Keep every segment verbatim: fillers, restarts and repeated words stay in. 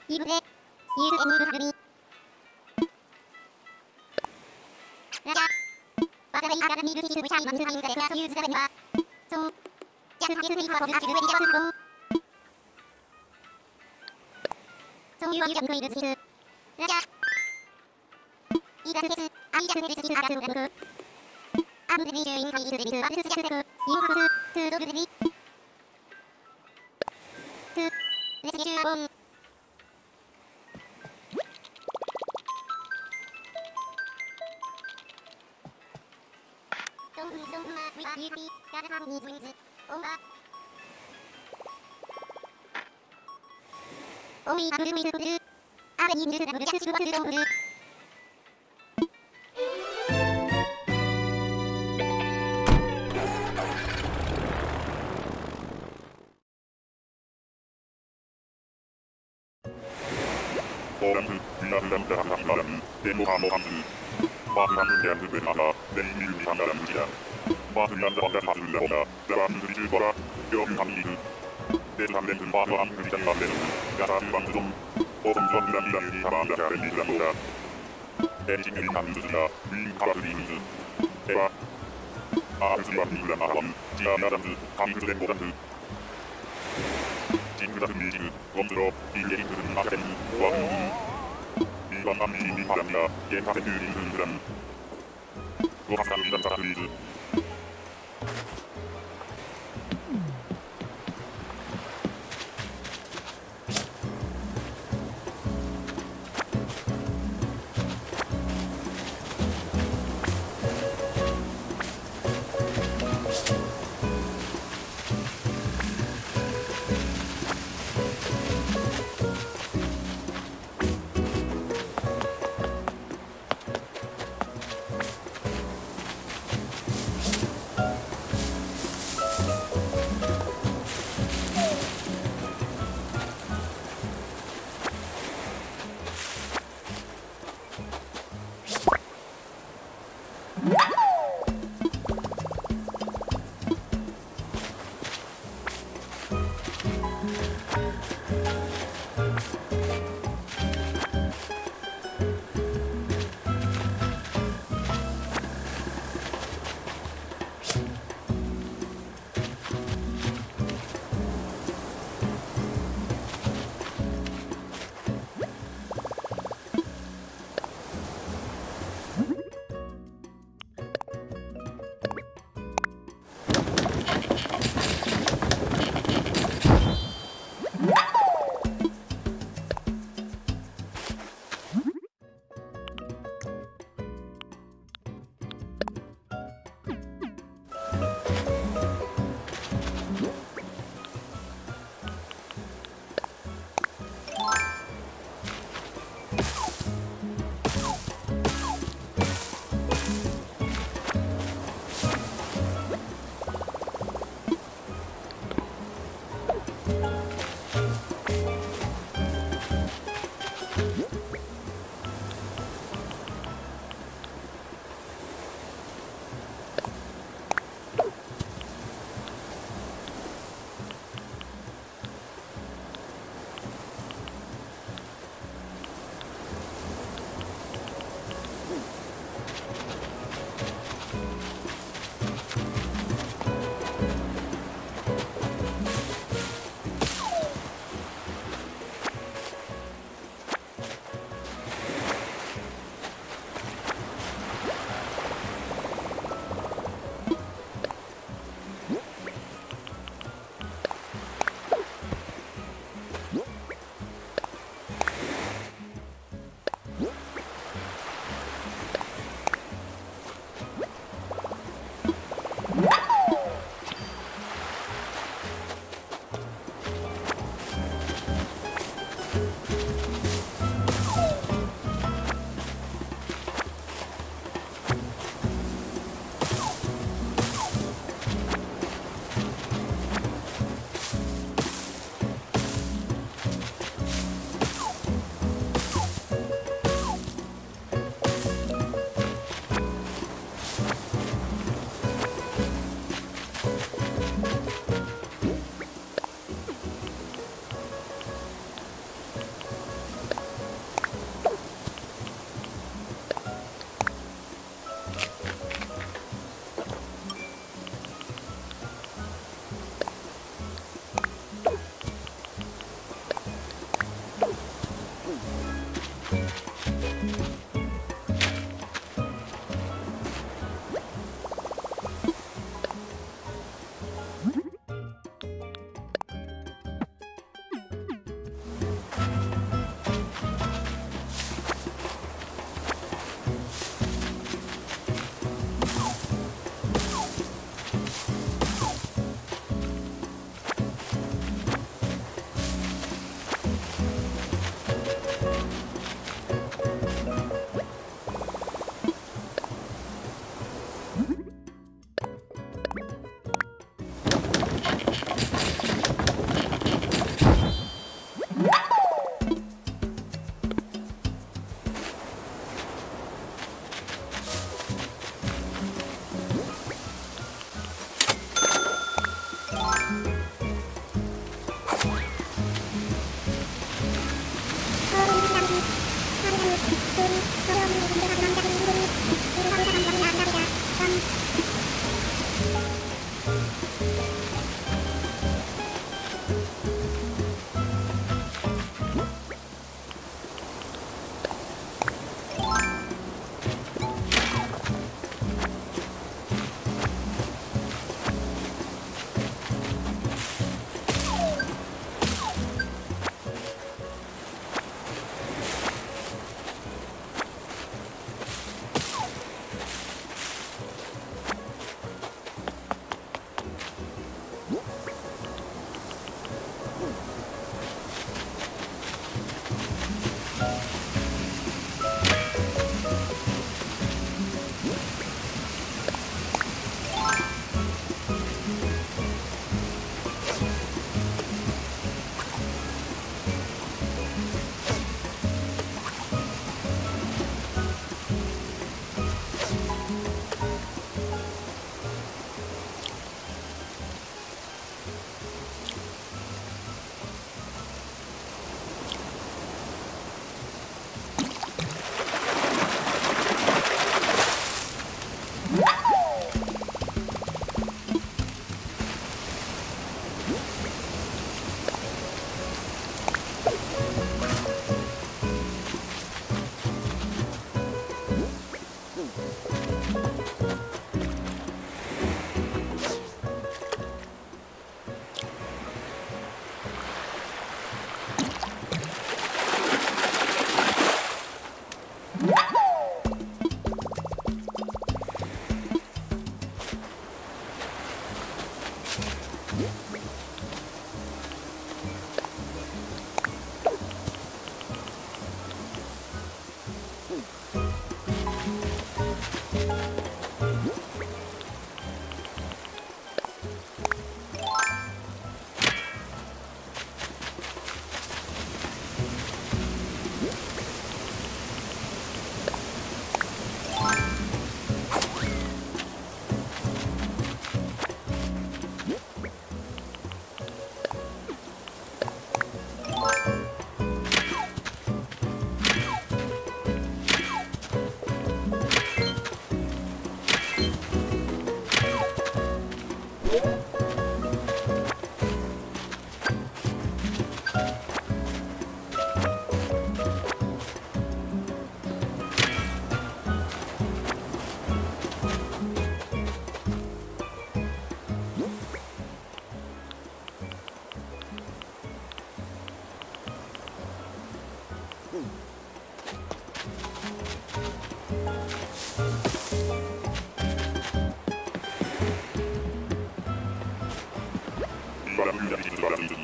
イブレ、ユーズエングルハルミ。ラジャー。バザレイハラミルキチューブシャイマンズハインザレクアスユーズザベンバー。そう。ジャスハリスフリーパーボルアシュルエディジャスフロー。そういうアユジャンクイルズシス。ラジャー。イーダスフェス、アイジャスフェスシスアラスウレムク。アムレビジュインカイルズレビスアルスジャスレク。インハブス、トゥードルレビ。トゥ、レスギシュアボン。ドンウンドンウマウィアユーピーガルハンニーズウィンズオンバーオミアブルミズブルアベニンズラブルジャスシュワルドンブルオランズ、ミナルランダハナヒマラン、デモハモハンズ、バーハンギャンズベナハ、デイミルミハンガランズキャン、バーフヤンダハンダハズンラホナ、ザワンズリチューバラ、ヨーンハンリーズ、デルハンレンズンバーノアンズリチャンランレンズ、ガサンバンズゾン、オゾンゾンランランユニハマンダキャレンリズランドラ、エンジンリハンズズナ、ウィンカラズリンズ、エバ、アールズリワンリングランアハン、ジアナダンズ、カミングレンボダンズ、ジングダスミージング、ゴンズロ、インゲリングズンマケン、ワン、ビーワンアンミーニハランガ、ゲンタセトゥーリンズンズラン、ゴハスダンリダンサラスリーズ、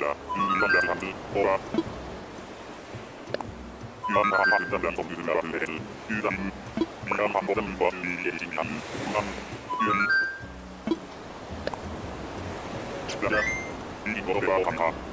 남자 유리한 양상들 오라 유한 한하는 남성 유들라 그레스 유단 유한 한보는 버스리의 진한 유한 유한 자자 이거로 배워 한하